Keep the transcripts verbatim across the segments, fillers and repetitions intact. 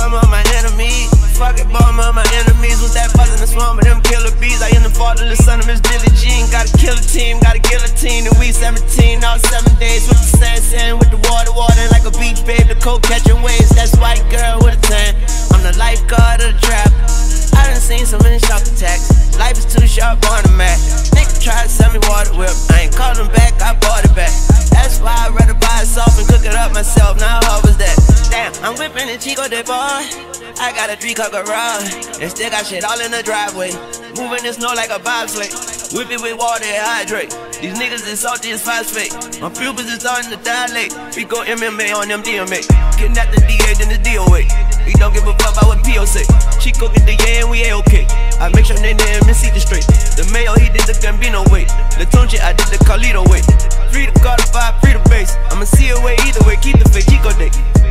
I'm on my enemies. Fuck it, boy, I'm on my enemies. Was that buzzing the swamp of them killer bees? I am the father, the son of Miss Billie Jean. Got a killer team, got a guillotine. And we seventeen, all seven days with the sand, sand, with the water, water like a beach, babe. The coke catching waves, that's white girl with a tan. I'm the lifeguard of the trap. I done seen so many shock attacks. Life is too sharp on the mat. Nigga try to sell me water whip. I ain't calling back, I bought it back. That's why I'd rather buy it soft and cook it up myself. Now how was that? Damn, I'm whipping the Chico de boy. I got a three-car garage and still got shit all in the driveway. Moving the snow like a bobsleigh. Whip it with water and hydrate. These niggas is salty as phosphate. My pupils is starting to dilate. We go M M A on them D M A. Kidnap the D A, then the D O A. We don't give a fuck about what P O say. Chico get the yeah and we A-okay. I make sure they name and see the straight. The Mayo, he did the Gambino way. The Tunchi, I did the Carlito way. Free the Carter five, free the base. I'ma see a way either way, keep the fake Chico day.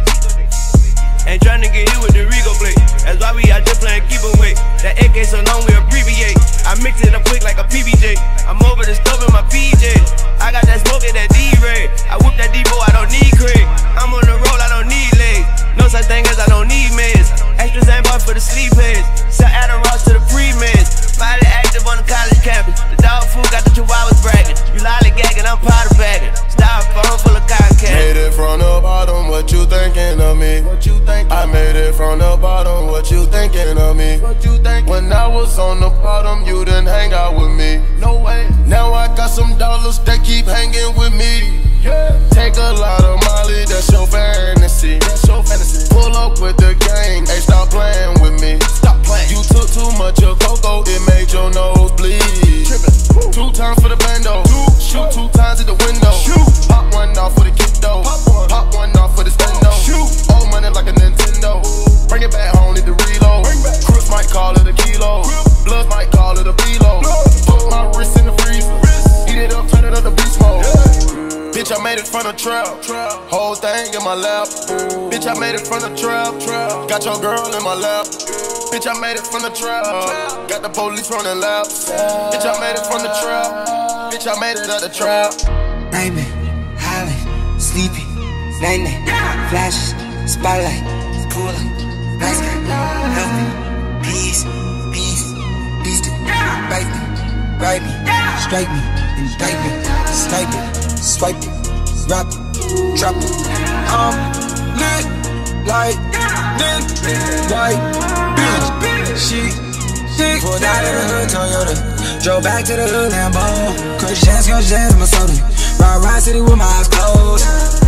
Ain't tryna get hit with the Rigo plate. That's why we out there playing keep away. That A K so long we abbreviate. I mix it up quick like a P B J. I'm over the stove in my P Js. I got that smoke in that D-Ray. I whip that D-Bo, I don't need Craig. I'm on the roll, I don't need legs. No such thing as I don't need meds. Extra Zambot for the sleep heads. Sell Adam Ross to the pre-meds. Body active on the college campus. The dog food got the chihuahuas bragging. You lollygagging, I'm powder bagging. Styrofoam full of cotton candy. Made it from the bottom, what you thinking of me? What you think? I made it from the bottom, what you thinking of me? What you think? When I was on the bottom, you didn't hang out with me. No way. Now I got some dollars that keep hanging with me. Yeah. Take a lot of Molly, that's your fantasy. That's your fantasy. Pull up with the gang, hey, stop playing with me. Stop playing. You took too much of cocoa, it made your nose bleed. Trippin'. Two times for the bando. Two. Shoot two times at the window. Shoot. Pop one off for the kick though. Pop one. Pop one off for the stendo. Shoot. Old money like a Nintendo. Bring it back home, need to reload. Crooks might call it a kilo. Bloods might call it a kilo. Put my wrist in the freezer. Eat it up, turn it up to beast mode. Bitch, I made it from the trap. Whole thing in my lap. Bitch, I made it from the trap. Got your girl in my lap. Bitch, I made it from the trap. Got the police running laps. Bitch, I made it from the trap. Bitch, I made it out the trap. Nightmare, Holland, sleepy, night night, flashes, spotlight, pull up, nice guy, help me, peace, peace, peace to bite me, bite me, strike me, indict me, snipe it, swipe it, rap it, drop it. I'm lit like lit, white bitch, she thick. Pulled out of the hood Toyota, drove back to the hood Lambo. Crush jazz, crush jazz in my soda. Ride, ride city with my eyes closed.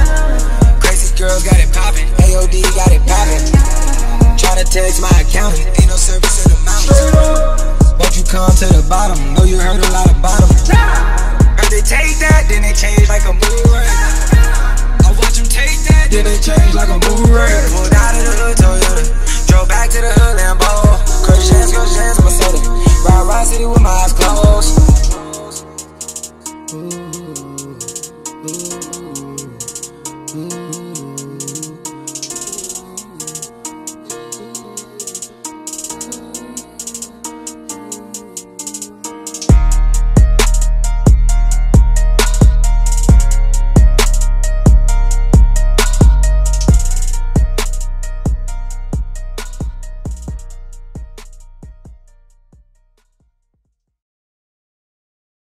Crazy girls got it poppin', A O D got it poppin'. Tryna text my accountant, ain't no service in the mountains. Won't you come to the bottom? Know you heard a lot about them. Heard they take that, then they change like a boomerang. I watch them take that, then they change like a boomerang. Pulled out of the hood, told you